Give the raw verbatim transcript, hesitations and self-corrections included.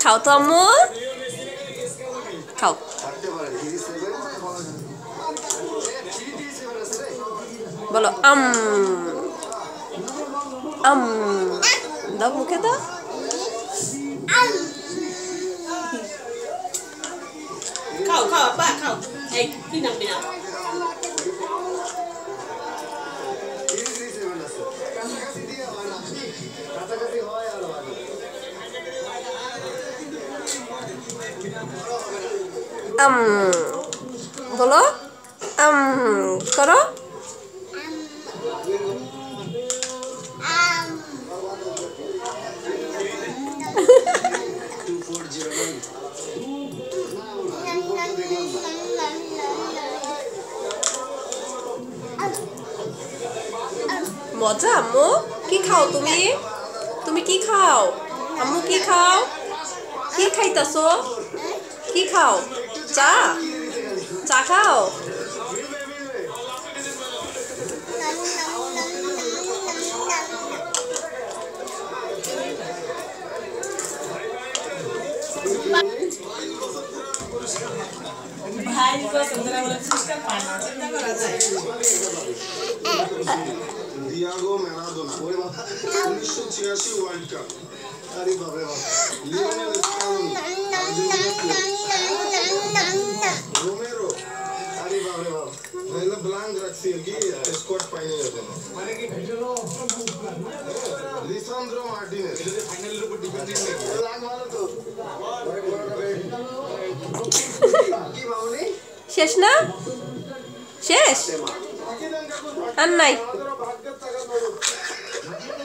খাও তো আম্মু, খাও। বলো আম আম, দাও মুখে দাও। খাও খাও আপা খাও। এই কি নাম বিনা আম, বলো আম করো। মজা আম্মু, কি খাও তুমি? তুমি কি খাও আম্মু? কি খাও? কি খাইতাছো? কি খাও? চা? চা খাও? ভাই কো সুন্দর বলে সিস্টেম পানা চিন্তা করা যায়। ডিয়াগো ম্যারাডোনা ওরে বাবা উনিশশো ছিয়াশি ওয়ার্ল্ড কাপ। আরে বাবা রে বাবা লিওনেল স্ক্যালোনি রোমেরো। আরে বাবা রে বাবা এলা ব্ল্যাঙ্ক রাখছি কি স্কোয়াড পাইনি এখন মানে কি ভিডিও লিসান্দ্রো মার্টিনেজ ফাইনালের উপর ডিপেন্ডেন্ট নাকি লাগ ভালো তো কি বাউনি শেষ না? শেষ আর নাই।